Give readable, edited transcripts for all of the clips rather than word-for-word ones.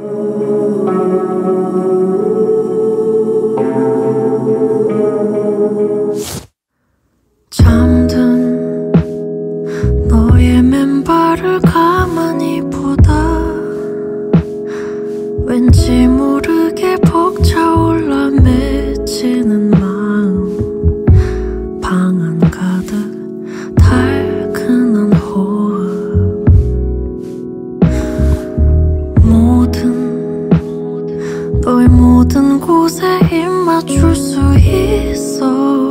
잠든 너의 맨발을 가만히 보다 왠지 모르게 벅차올라 맺히는 마음, 방 안 가득 달큰한 호흡, 너의 모든 곳에 입 맞출 수 있어.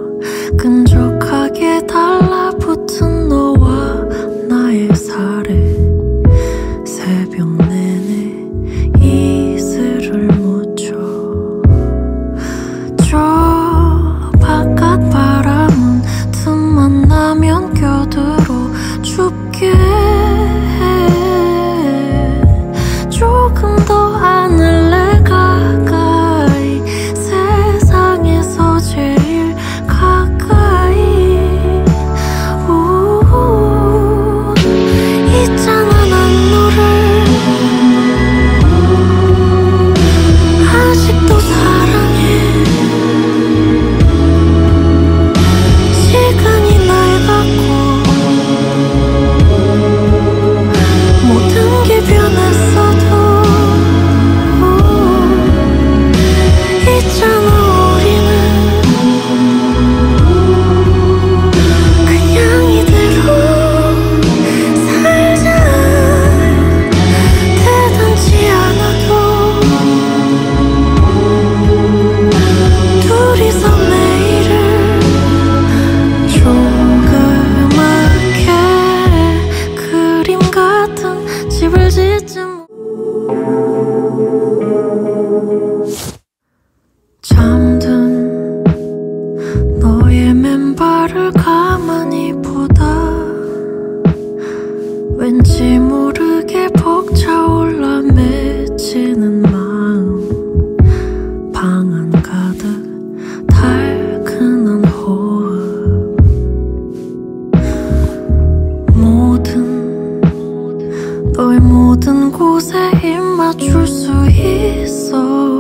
끈적하게 달라붙은 너와 나의 살에 새벽 내내 이슬을 묻혀. 저 바깥 바람은 틈만 나면 껴들어 춥게 해. 조금 더 안을래 가까이, 세상에서 제일 가까이. 있잖아, 난 너를 아직도 사랑해. 시간이 날 갖고 모든 게 변했어도 있잖아, 우리는 그냥 이대로 살자. 대단치 않아도 둘이서 매일을 조그맣게 그림 같은 집을 짓지. 잠든 너의 맨발을 가만히 보다 왠지 모르게 벅차올라 맺히는 마음, 방 안 가득 달큰한 호흡, 너의 모든 곳에 입 맞출 수 있어.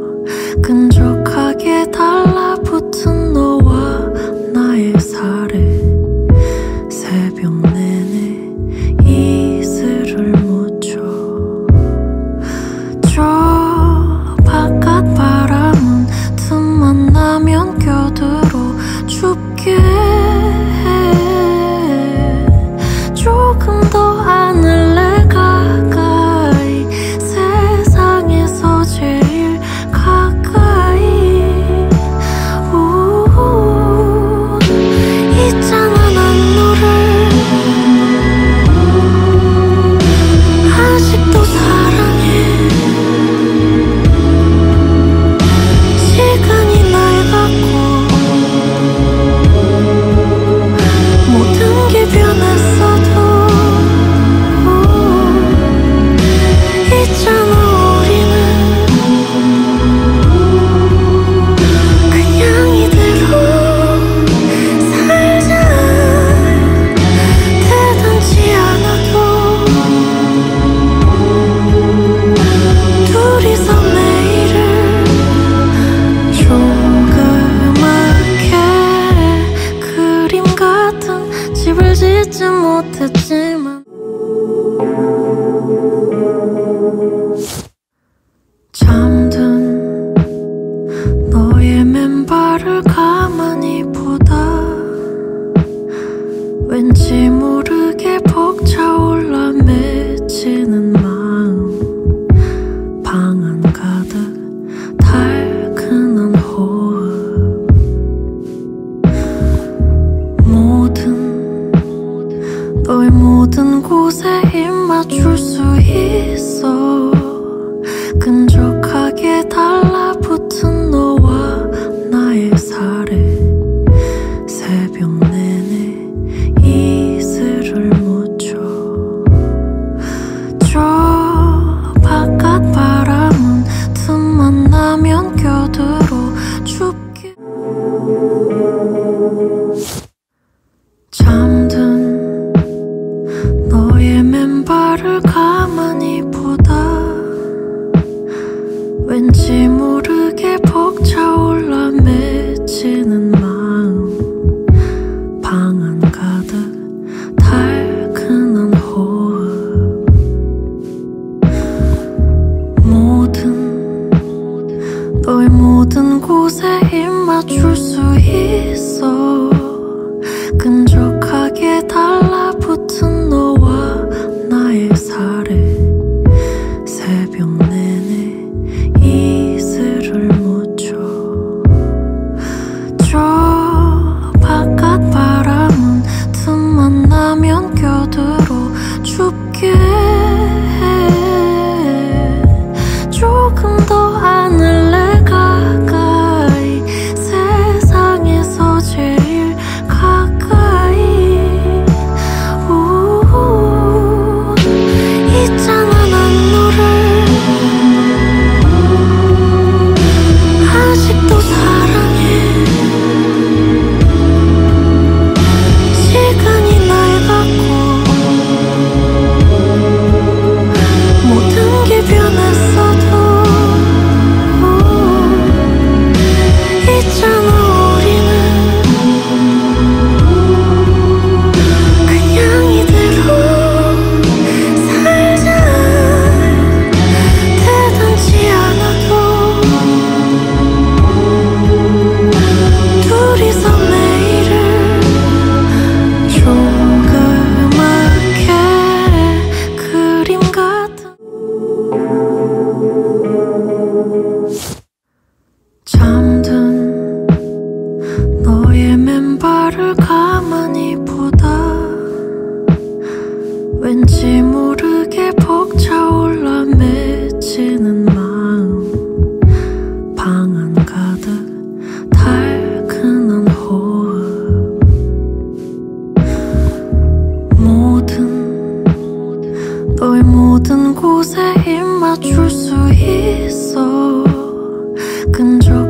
끈적하게 달라붙은 너와 나의 살에 새벽 내내 이슬을 묻혀. 저 바깥 바람은 틈만 나면 껴들어 춥게 해. 조금 더 안을래 가까이, 세상에서 제일 가까이. 있잖아, 난 너를 아직도 사랑해. 시간이 날 갖고 모든 게 변했어도 있잖아, 우리는 그냥 이대로 살자. 대단치 않아도 둘이서 매일을 조그맣게 그림 같은 집을 짓지 못했지만 잠든 너의 맨발을 가만히 보다 왠지 모르게 벅차올라 맺히는 마음, 방 안 가득 달큰한 호흡, 너의 모든 곳에 입 맞출 수 있어. 모든 곳에 입 맞출 수 있어. 끈적하게 달라붙은 너와 나의 살에 새벽 내내 이슬을 묻혀. 저 바깥 바람은 틈만 나면 껴들어 춥게 해. 조금 더 안을래 가까이, 세상에서 제일 가까이. 있잖아 난 너를 아직도 사랑해. 시간이 날 갖고 모든 게 변했어도 있잖아 우리는 그냥 이대로 살자. 대단치 않아도 둘이서 매일을 조그맣게 그림 같은. 잠든 너의 맨발을 가만히 보다 왠지 모르게 벅차올라 맺히는 마음. 방 안 가득 달큰한 호흡. 너의 모든 곳에 입 맞출 수 있어. 끈적